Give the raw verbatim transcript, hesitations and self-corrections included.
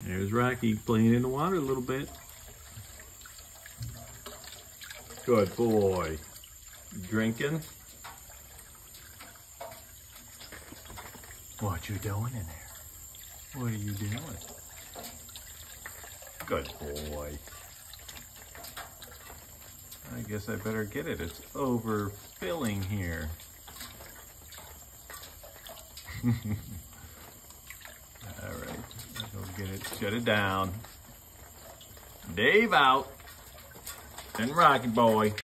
There's Rocky playing in the water a little bit. Good boy. Drinking. What you doing in there? What are you doing? Good boy. I guess I better get it. It's overfilling here. All right, go get it. Shut it down. Dave out. And Rocky boy.